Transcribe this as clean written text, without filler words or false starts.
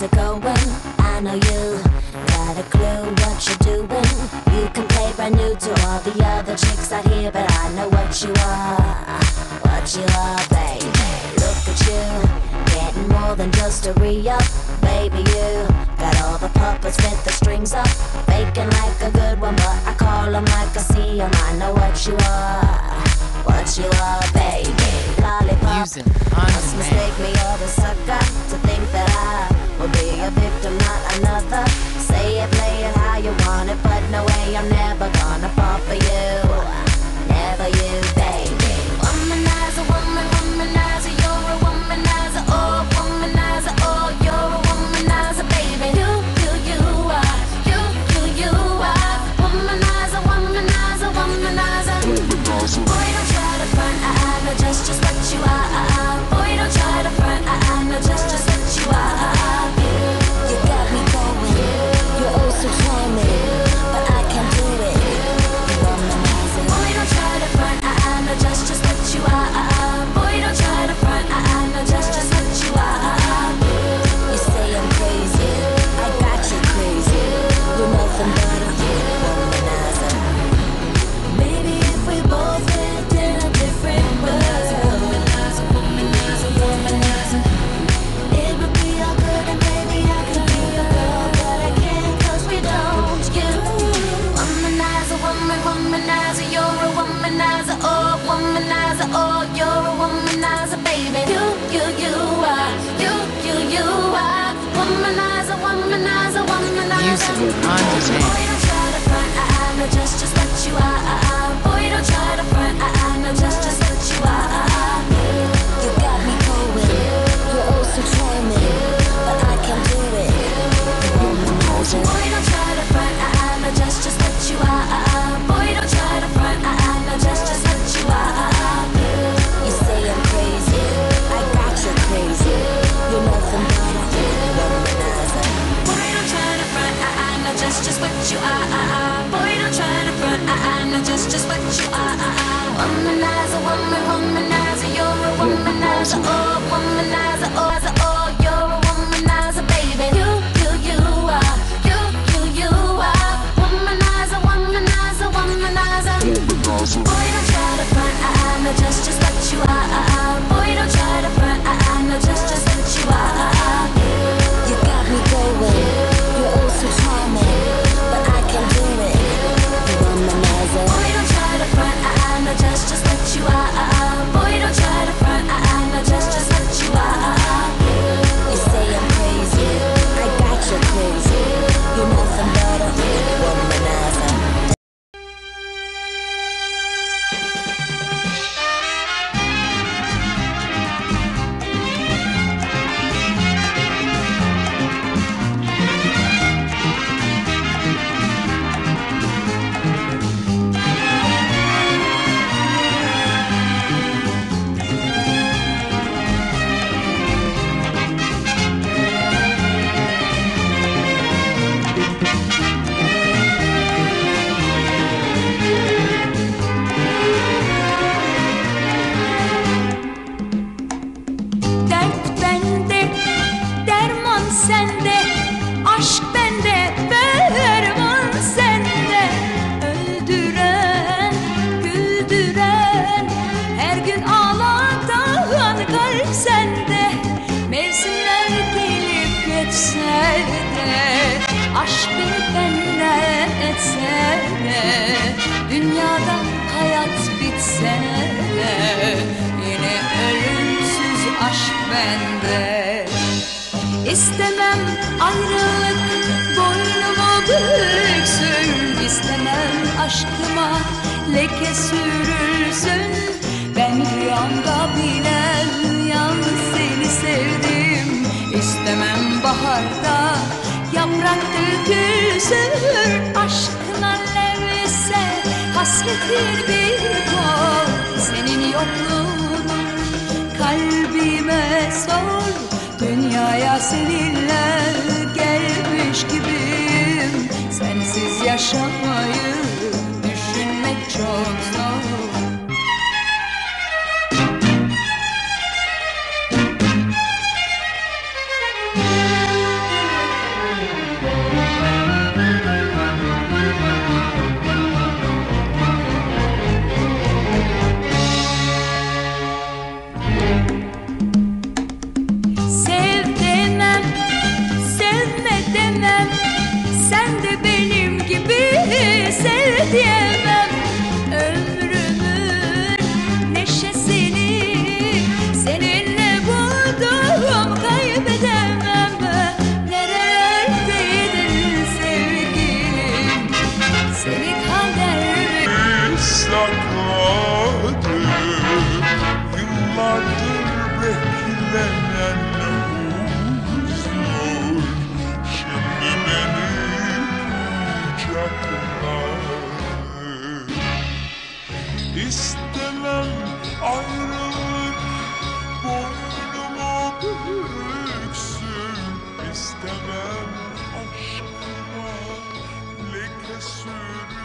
how's it going? I know you got a clue what you're doing. You can play brand new to all the other chicks out here, but I know what you are, baby. Look at you, getting more than just a re-up. Baby, you got all the puppets with the strings up, faking like a good one, but I call them like I see them. I know what you are, baby. Lollipop, must mistake me or the sucker to think that I will be a victim, not another. Say it, play it how you want it, but no way, I'm never gonna fall for you. Never you, baby. Womanizer, woman, womanizer, you're a womanizer, oh, womanizer, oh, you're a womanizer, baby. You are, you are, womanizer, womanizer, womanizer. Boy, don't try to front, I know just what you are. Boy, don't try to front, I know just what you are. You got me going, you're oh so charming, but I can't do it. You're womanizer. Boy, don't try to front, I know just what you are. Boy, don't try to front, I know just what you are. You say I'm crazy, I got you crazy. You're nothing but a womanizer. Maybe if we both lived in a different world, womanizer, womanizer, womanizer, it would be all good and maybe I could be your girl, but I can't 'cause we don't. You womanizer, woman, womanizer, you're a womanizer, oh, womanizer, oh, you're a womanizer, baby. You are, you are, womanizer, womanizer, womanizer. Boy, don't try to front, I know just what you are. Boy, don't try to front, I know just what you are. You got me going, you're oh so charming, but I can't do it. Boy, don't try to front, I know just what you are. Boy, don't try to front, I know just what you are. You say I'm crazy, I got you crazy. You're nothing but a womanizer. Boy, don't try to front, I know just what you are. Boy, don't try to front, I know just what you are. Womanizer, woman, womanizer, you're a womanizer, oh, womanizer, oh, you're a womanizer, baby. You are, you are, womanizer, womanizer, womanizer. Boy, don't try to front, I know just what you are. Boy, don't try to front, I know just what you are. You got me going, you're oh so charming, but I can't do it. You're womanizer. Boy, don't try to front, I know just what you are. Boy, don't try to front, I know just what you are. You say I'm crazy, I got you crazy. You're nothing but a womanizer. Dert bende, derman sende, aşk bende, derman sende. Öldüren, güldüren, her gün ağlatan kalp sende. Mevsimler gelip geçse de, aşk beni benden etse de, dünyada hayat bitse de, yine ölümsüz aşk bende. İstemem ayrılık boynumu büksün, İstemem aşkıma leke sürülsün. Ben rüyamda bile yalnız seni sevdim. İstemem baharda yaprak dökülsün. Aşkın alevlese hasretin bir kol, senin yokluğun kalbime sor. Dünyaya seninle gelmiş gibiyim. Sensiz yaşamayı düşünmek çok zor. İstemem ayrılık boynuma büksün. İstemem aşkıma leke sür.